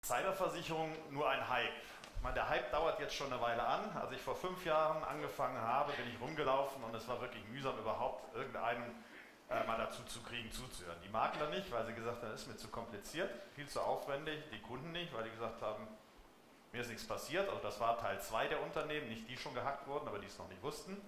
Cyberversicherung nur ein Hype. Ich meine, der Hype dauert jetzt schon eine Weile an. Als ich vor 5 Jahren angefangen habe, bin ich rumgelaufen und es war wirklich mühsam, überhaupt irgendeinen mal dazu zu kriegen, zuzuhören. Die Makler nicht, weil sie gesagt haben, das ist mir zu kompliziert, viel zu aufwendig. Die Kunden nicht, weil die gesagt haben, mir ist nichts passiert. Also das war Teil 2 der Unternehmen, nicht die schon gehackt wurden, aber die es noch nicht wussten.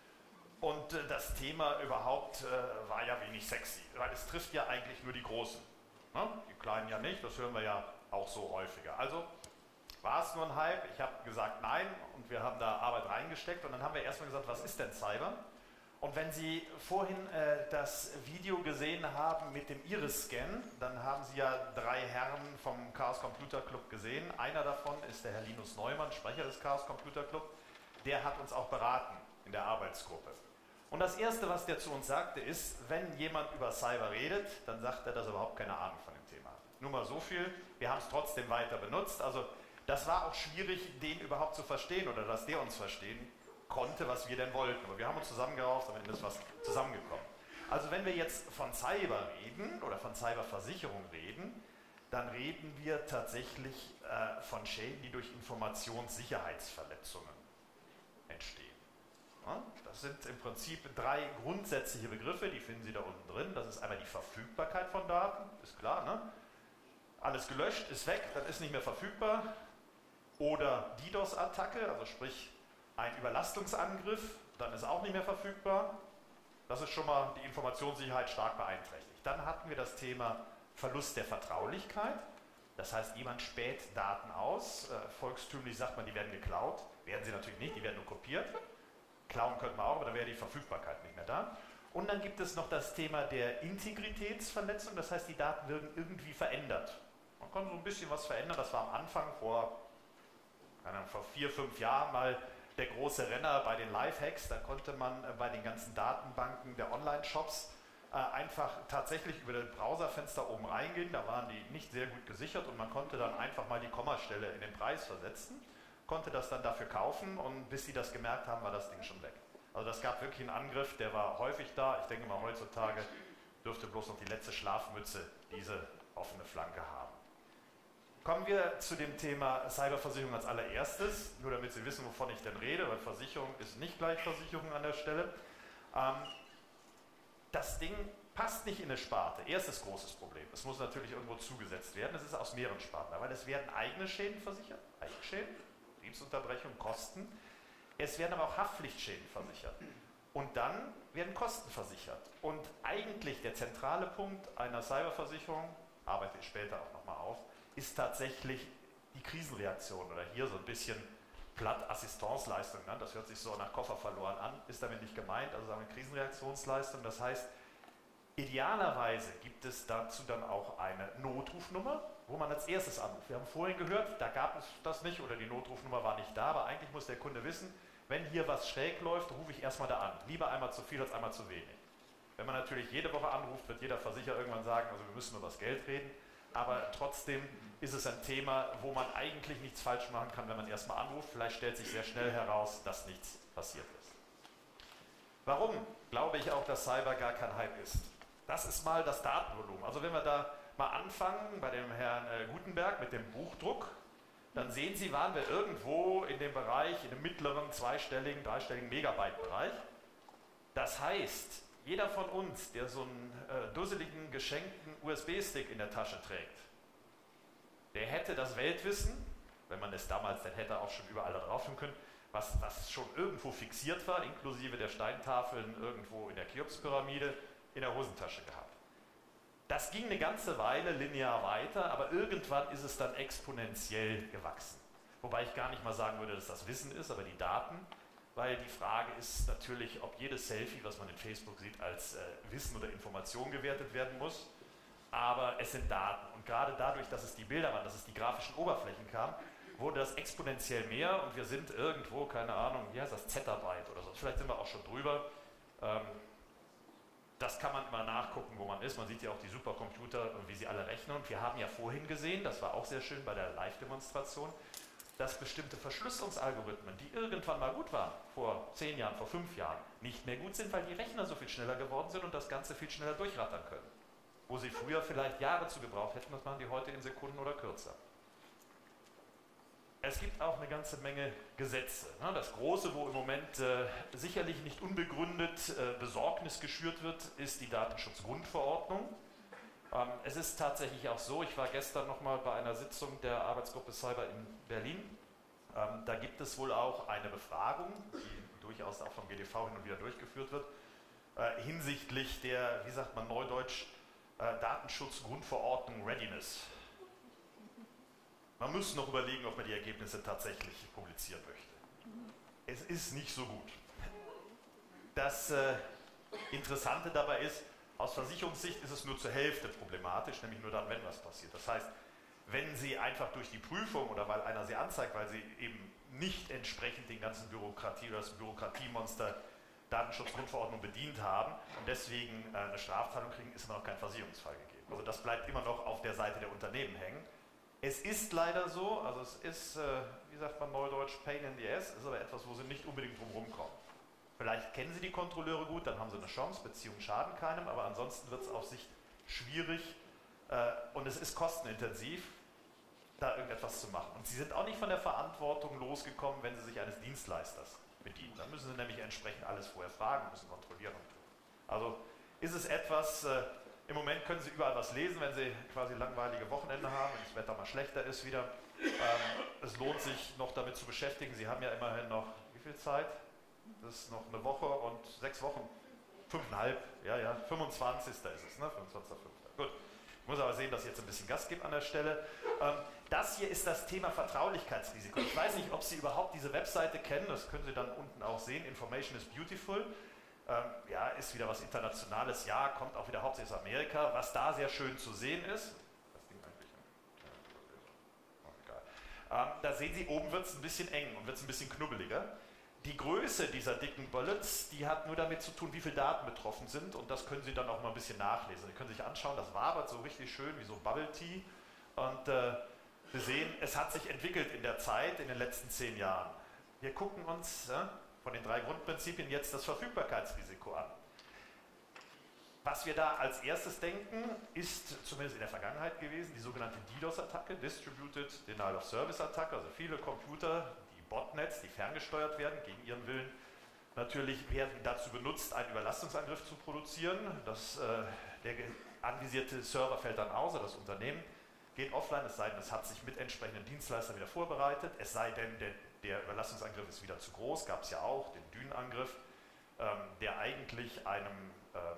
Und das Thema überhaupt war ja wenig sexy, weil es trifft ja eigentlich nur die Großen. Ne? Die Kleinen ja nicht, das hören wir ja auch so häufiger. Also war es nur ein Hype? Ich habe gesagt nein und wir haben da Arbeit reingesteckt und dann haben wir erstmal gesagt, was ist denn Cyber? Und wenn Sie vorhin das Video gesehen haben mit dem Iris-Scan, dann haben Sie ja 3 Herren vom Chaos Computer Club gesehen. Einer davon ist der Herr Linus Neumann, Sprecher des Chaos Computer Club. Der hat uns auch beraten in der Arbeitsgruppe. Und das Erste, was der zu uns sagte, ist, wenn jemand über Cyber redet, dann sagt er, dass er überhaupt keine Ahnung von dem Thema hat. Nur mal so viel, wir haben es trotzdem weiter benutzt. Also das war auch schwierig, den überhaupt zu verstehen oder dass der uns verstehen konnte, was wir denn wollten. Aber wir haben uns zusammengerauft, am Ende ist was zusammengekommen. Also wenn wir jetzt von Cyber reden oder von Cyberversicherung reden, dann reden wir tatsächlich von Schäden, die durch Informationssicherheitsverletzungen entstehen. Ja, das sind im Prinzip 3 grundsätzliche Begriffe, die finden Sie da unten drin. Das ist einmal die Verfügbarkeit von Daten, ist klar, ne? Alles gelöscht, ist weg, dann ist nicht mehr verfügbar. Oder DDoS-Attacke, also sprich ein Überlastungsangriff, dann ist auch nicht mehr verfügbar. Das ist schon mal die Informationssicherheit stark beeinträchtigt. Dann hatten wir das Thema Verlust der Vertraulichkeit. Das heißt, jemand späht Daten aus. Volkstümlich sagt man, die werden geklaut. Werden sie natürlich nicht, die werden nur kopiert. Klauen könnte man auch, aber dann wäre die Verfügbarkeit nicht mehr da. Und dann gibt es noch das Thema der Integritätsverletzung. Das heißt, die Daten werden irgendwie verändert. Man kann so ein bisschen was verändern. Das war am Anfang vor 4, 5 Jahren mal der große Renner bei den Lifehacks. Da konnte man bei den ganzen Datenbanken der Online-Shops einfach tatsächlich über das Browserfenster oben reingehen. Da waren die nicht sehr gut gesichert und man konnte dann einfach mal die Kommastelle in den Preis versetzen, konnte das dann dafür kaufen und bis sie das gemerkt haben, war das Ding schon weg. Also das gab wirklich einen Angriff, der war häufig da. Ich denke mal, heutzutage dürfte bloß noch die letzte Schlafmütze diese offene Flanke haben. Kommen wir zu dem Thema Cyberversicherung als allererstes, nur damit Sie wissen, wovon ich denn rede, weil Versicherung ist nicht gleich Versicherung an der Stelle. Das Ding passt nicht in eine Sparte. Erstes großes Problem. Es muss natürlich irgendwo zugesetzt werden. Es ist aus mehreren Sparten, weil es werden eigene Schäden versichert, Eigenschäden, Betriebsunterbrechung, Kosten. Es werden aber auch Haftpflichtschäden versichert. Und dann werden Kosten versichert. Und eigentlich der zentrale Punkt einer Cyberversicherung, arbeite ich später auch nochmal auf, ist tatsächlich die Krisenreaktion oder hier so ein bisschen platt Assistenzleistung. Ne? Das hört sich so nach Koffer verloren an, ist damit nicht gemeint, also sagen wir Krisenreaktionsleistung. Das heißt, idealerweise gibt es dazu dann auch eine Notrufnummer, wo man als erstes anruft. Wir haben vorhin gehört, da gab es das nicht oder die Notrufnummer war nicht da, aber eigentlich muss der Kunde wissen, wenn hier was schräg läuft, rufe ich erstmal da an. Lieber einmal zu viel als einmal zu wenig. Wenn man natürlich jede Woche anruft, wird jeder Versicherer irgendwann sagen, also wir müssen über das Geld reden. Aber trotzdem ist es ein Thema, wo man eigentlich nichts falsch machen kann, wenn man erstmal anruft. Vielleicht stellt sich sehr schnell heraus, dass nichts passiert ist. Warum glaube ich auch, dass Cyber gar kein Hype ist? Das ist mal das Datenvolumen. Also wenn wir da mal anfangen bei dem Herrn Gutenberg mit dem Buchdruck, dann sehen Sie, waren wir irgendwo in dem Bereich, in dem mittleren, zweistelligen, dreistelligen Megabyte-Bereich. Das heißt, jeder von uns, der so einen dusseligen, geschenkten USB-Stick in der Tasche trägt, der hätte das Weltwissen, wenn man es damals dann hätte auch schon überall da drauf tun können, was schon irgendwo fixiert war, inklusive der Steintafeln irgendwo in der Cheops-Pyramide, in der Hosentasche gehabt. Das ging eine ganze Weile linear weiter, aber irgendwann ist es dann exponentiell gewachsen. Wobei ich gar nicht mal sagen würde, dass das Wissen ist, aber die Daten. Weil die Frage ist natürlich, ob jedes Selfie, was man in Facebook sieht, als Wissen oder Information gewertet werden muss. Aber es sind Daten. Und gerade dadurch, dass es die Bilder waren, dass es die grafischen Oberflächen kam, wurde das exponentiell mehr und wir sind irgendwo, keine Ahnung, wie heißt das, Zettabyte oder so. Vielleicht sind wir auch schon drüber. Das kann man immer nachgucken, wo man ist. Man sieht ja auch die Supercomputer, wie sie alle rechnen. Und wir haben ja vorhin gesehen, das war auch sehr schön bei der Live-Demonstration, dass bestimmte Verschlüsselungsalgorithmen, die irgendwann mal gut waren, vor 10 Jahren, vor 5 Jahren, nicht mehr gut sind, weil die Rechner so viel schneller geworden sind und das Ganze viel schneller durchrattern können. Wo sie früher vielleicht Jahre zu gebraucht hätten, das machen die heute in Sekunden oder kürzer. es gibt auch eine ganze Menge Gesetze. Das Große, wo im Moment sicherlich nicht unbegründet Besorgnis geschürt wird, ist die Datenschutzgrundverordnung. Es ist tatsächlich auch so, ich war gestern nochmal bei einer Sitzung der Arbeitsgruppe Cyber in Berlin. Da gibt es wohl auch eine Befragung, die durchaus auch vom GDV hin und wieder durchgeführt wird, hinsichtlich der, wie sagt man neudeutsch, Datenschutzgrundverordnung Readiness. Man muss noch überlegen, ob man die Ergebnisse tatsächlich publizieren möchte. Es ist nicht so gut. Das Interessante dabei ist, aus Versicherungssicht ist es nur zur Hälfte problematisch, nämlich nur dann, wenn was passiert. Das heißt, wenn Sie einfach durch die Prüfung oder weil einer Sie anzeigt, weil Sie eben nicht entsprechend den ganzen Bürokratie oder das Bürokratiemonster Datenschutzgrundverordnung bedient haben und deswegen eine Strafzahlung kriegen, ist immer noch kein Versicherungsfall gegeben. Also das bleibt immer noch auf der Seite der Unternehmen hängen. Es ist leider so, also es ist, wie sagt man neudeutsch, Pain in the Ass, ist aber etwas, wo Sie nicht unbedingt drum rumkommen. Vielleicht kennen Sie die Kontrolleure gut, dann haben Sie eine Chance, Beziehungen schaden keinem, aber ansonsten wird es auf Sicht schwierig und es ist kostenintensiv, da irgendetwas zu machen. Und Sie sind auch nicht von der Verantwortung losgekommen, wenn Sie sich eines Dienstleisters bedienen. Da müssen Sie nämlich entsprechend alles vorher fragen, müssen kontrollieren und tun. Also ist es etwas, im Moment können Sie überall was lesen, wenn Sie quasi langweilige Wochenende haben, wenn das Wetter mal schlechter ist wieder. Es lohnt sich noch damit zu beschäftigen. Sie haben ja immerhin noch, wie viel Zeit? Das ist noch eine Woche und 6 Wochen. 5,5, ja, 25. ist es, ne? 25.05. Gut. Ich muss aber sehen, dass ich jetzt ein bisschen Gas gebe an der Stelle. Das hier ist das Thema Vertraulichkeitsrisiko. Ich weiß nicht, ob Sie überhaupt diese Webseite kennen, das können Sie dann unten auch sehen. Information is beautiful. Ja, ist wieder was Internationales, ja, kommt auch wieder hauptsächlich aus Amerika. Was da sehr schön zu sehen ist, das Ding eigentlich, da sehen Sie, oben wird es ein bisschen eng und wird es ein bisschen knubbeliger. Die Größe dieser dicken Bullets, die hat nur damit zu tun, wie viele Daten betroffen sind und das können Sie dann auch mal ein bisschen nachlesen. Sie können sich anschauen, das wabert so richtig schön wie so Bubble Tea und wir sehen, es hat sich entwickelt in der Zeit, in den letzten 10 Jahren. Wir gucken uns von den 3 Grundprinzipien jetzt das Verfügbarkeitsrisiko an. Was wir da als erstes denken, ist zumindest in der Vergangenheit gewesen, die sogenannte DDoS-Attacke, Distributed Denial of Service-Attacke, also viele Computer, die Botnets, die ferngesteuert werden, gegen ihren Willen, natürlich werden dazu benutzt, einen Überlastungsangriff zu produzieren. Der anvisierte Server fällt dann aus, das Unternehmen geht offline, es sei denn, es hat sich mit entsprechenden Dienstleistern wieder vorbereitet, es sei denn, der Überlastungsangriff ist wieder zu groß, gab es ja auch, den Dünenangriff, der eigentlich einem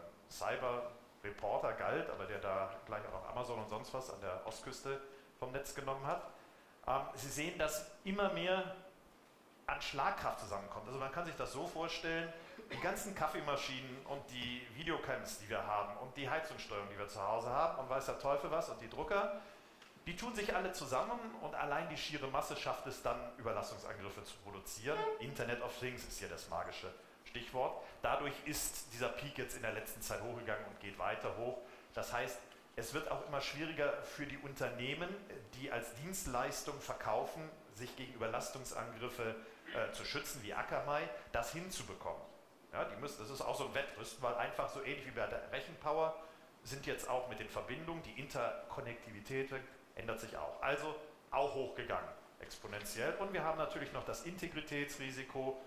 Cyber-Reporter galt, aber der da gleich auch noch Amazon und sonst was an der Ostküste vom Netz genommen hat. Sie sehen, dass immer mehr an Schlagkraft zusammenkommt. Also man kann sich das so vorstellen, die ganzen Kaffeemaschinen und die Videocams, die wir haben und die Heizungssteuerung, die wir zu Hause haben und weiß der Teufel was und die Drucker, die tun sich alle zusammen und allein die schiere Masse schafft es dann, Überlastungsangriffe zu produzieren. Internet of Things ist hier das magische Stichwort. Dadurch ist dieser Peak jetzt in der letzten Zeit hochgegangen und geht weiter hoch. Das heißt, es wird auch immer schwieriger für die Unternehmen, die als Dienstleistung verkaufen, sich gegen Überlastungsangriffe zu schützen, wie Akamai, das hinzubekommen. Ja, das ist auch so ein Wettrüsten, weil einfach so ähnlich wie bei der Rechenpower sind jetzt auch mit den Verbindungen, die Interkonnektivität ändert sich auch. Also auch hochgegangen, exponentiell. Und wir haben natürlich noch das Integritätsrisiko.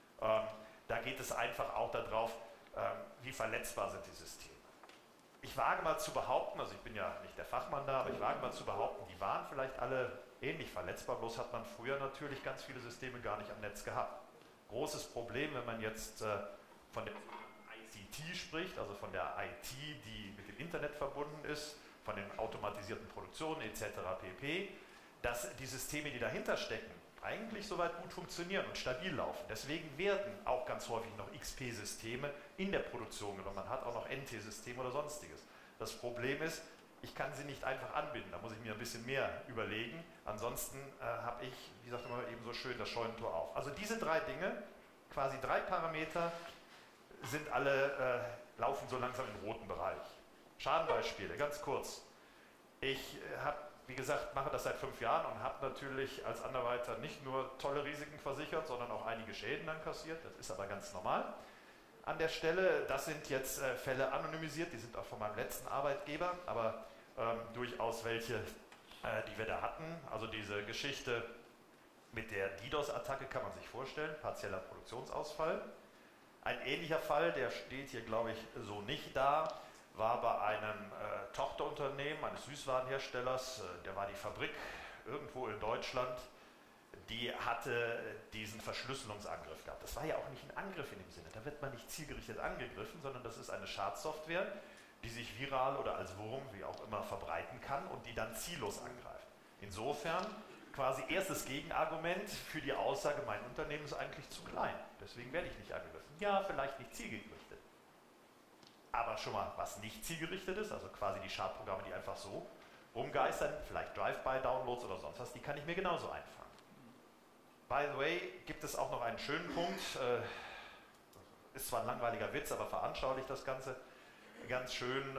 Da geht es einfach auch darauf, wie verletzbar sind die Systeme. Ich wage mal zu behaupten, also ich bin ja nicht der Fachmann da, aber ich wage mal zu behaupten, die waren vielleicht alle ähnlich verletzbar, bloß hat man früher natürlich ganz viele Systeme gar nicht am Netz gehabt. Großes Problem, wenn man jetzt von der ICT spricht, also von der IT, die mit dem Internet verbunden ist, von den automatisierten Produktionen etc. pp., dass die Systeme, die dahinter stecken, eigentlich soweit gut funktionieren und stabil laufen. Deswegen werden auch ganz häufig noch XP-Systeme in der Produktion genommen. Man hat auch noch NT-Systeme oder sonstiges. Das Problem ist, ich kann sie nicht einfach anbinden. Da muss ich mir ein bisschen mehr überlegen. Ansonsten habe ich, wie sagt man eben so schön, das Scheunentor auf. Also diese 3 Dinge, quasi 3 Parameter, sind alle, laufen so langsam im roten Bereich. Schadenbeispiele, ganz kurz. Ich habe, wie gesagt, mache das seit 5 Jahren und habe natürlich als Anderweiter nicht nur tolle Risiken versichert, sondern auch einige Schäden dann kassiert. Das ist aber ganz normal. An der Stelle, das sind jetzt Fälle anonymisiert, die sind auch von meinem letzten Arbeitgeber, aber durchaus welche, die wir da hatten. Also diese Geschichte Mit der DDoS-Attacke kann man sich vorstellen, partieller Produktionsausfall. Ein ähnlicher Fall, der steht hier glaube ich so nicht da, war bei einem Tochterunternehmen eines Süßwarenherstellers, der war die Fabrik irgendwo in Deutschland, die hatte diesen Verschlüsselungsangriff gehabt. Das war ja auch nicht ein Angriff in dem Sinne, da wird man nicht zielgerichtet angegriffen, sondern das ist eine Schadsoftware, die sich viral oder als Wurm, wie auch immer, verbreiten kann und die dann ziellos angreift. Insofern quasi erstes Gegenargument für die Aussage, mein Unternehmen ist eigentlich zu klein, deswegen werde ich nicht angegriffen. Ja, vielleicht nicht zielgerichtet. Aber schon mal, was nicht zielgerichtet ist, also quasi die Schadprogramme, die einfach so rumgeistern, vielleicht Drive-by-Downloads oder sonst was, die kann ich mir genauso einfangen. By the way, gibt es auch noch einen schönen Punkt, ist zwar ein langweiliger Witz, aber veranschaulicht das Ganze ganz schön.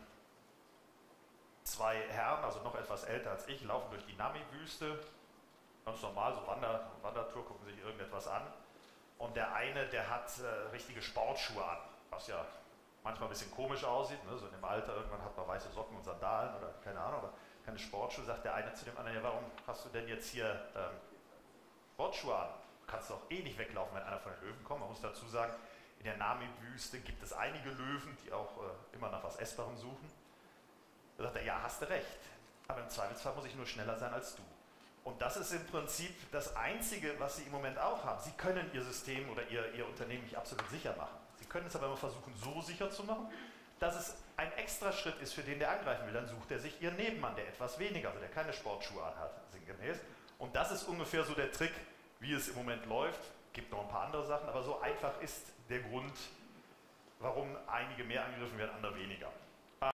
Zwei Herren, also noch etwas älter als ich, laufen durch die Namib-Wüste, ganz normal, so Wandertour, gucken sich irgendetwas an. Und der eine, der hat richtige Sportschuhe an, was ja manchmal ein bisschen komisch aussieht, ne? So in dem Alter, irgendwann hat man weiße Socken und Sandalen oder keine Ahnung, aber keine Sportschuhe, sagt der eine zu dem anderen, ja, warum hast du denn jetzt hier Sportschuhe an? Du kannst doch eh nicht weglaufen, wenn einer von den Löwen kommt. Man muss dazu sagen, in der Namib-Wüste gibt es einige Löwen, die auch immer nach was Essbarem suchen. Da sagt er, ja, hast du recht, aber im Zweifelsfall muss ich nur schneller sein als du. Und das ist im Prinzip das Einzige, was Sie im Moment auch haben. Sie können Ihr System oder Ihr Unternehmen nicht absolut sicher machen. Sie können es aber immer versuchen, so sicher zu machen, dass es ein extra Schritt ist, für den der angreifen will. Dann sucht er sich Ihren Nebenmann, der etwas weniger, also der keine Sportschuhe anhat, sinngemäß. Und das ist ungefähr so der Trick, wie es im Moment läuft. Gibt noch ein paar andere Sachen, aber so einfach ist der Grund, warum einige mehr angegriffen werden, andere weniger.